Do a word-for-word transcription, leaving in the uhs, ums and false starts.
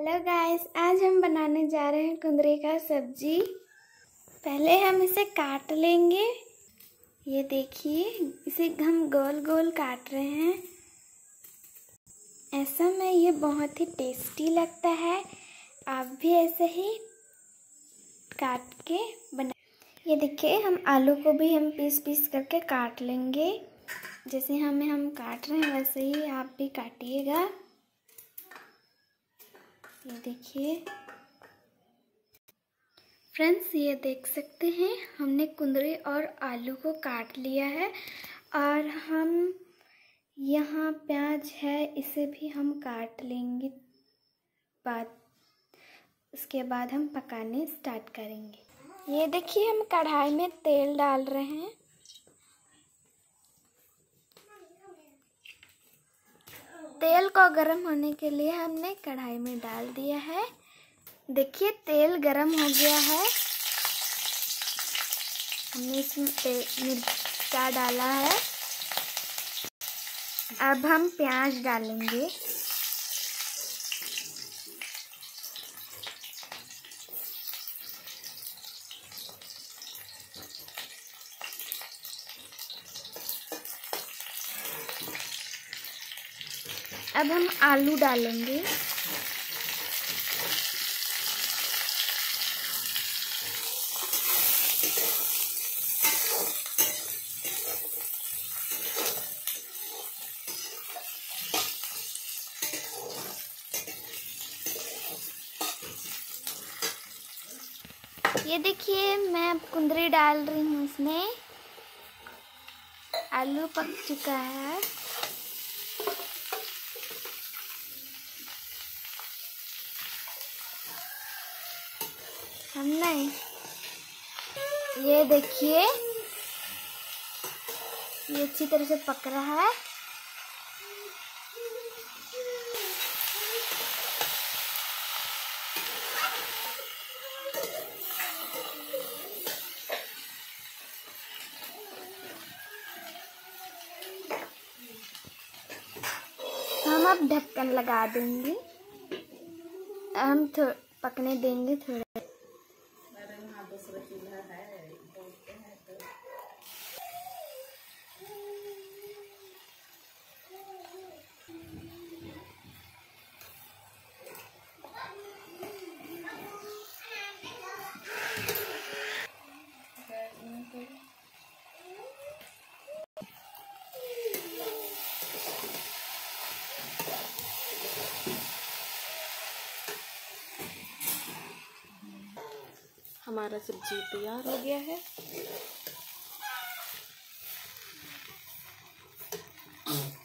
Hello guys, आज हम बनाने जा रहे हैं कुंदरी का सब्जी। पहले हम इसे काट लेंगे। ये देखिए, इसे हम गोल गोल काट रहे हैं। ऐसा में ये बहुत ही टेस्टी लगता है। आप भी ऐसे ही काट के बना। ये देखिए, हम आलू को भी हम पीस पीस करके काट लेंगे। जैसे हमें हम काट रहे हैं वैसे ही आप भी काटिएगा। ये देखिए फ्रेंड्स, ये देख सकते हैं हमने कुंदरी और आलू को काट लिया है। और हम यहाँ प्याज है, इसे भी हम काट लेंगे। बाद उसके बाद हम पकाने स्टार्ट करेंगे। ये देखिए, हम कढ़ाई में तेल डाल रहे हैं। तेल को गर्म होने के लिए हमने कढ़ाई में डाल दिया है। देखिए, तेल गरम हो गया है। हमने इसमें मिर्चा डाला है। अब हम प्याज डालेंगे। अब हम आलू डालेंगे। ये देखिए, मैं अब कुंदरी डाल रही हूँ इसमें। आलू पक चुका है। हम नहीं, ये देखिए, ये अच्छी तरह से पक रहा है। हम अब ढक्कन लगा देंगे। हम थोड़ा पकने देंगे थोड़ा। हमारा सब्जी तैयार हो गया है।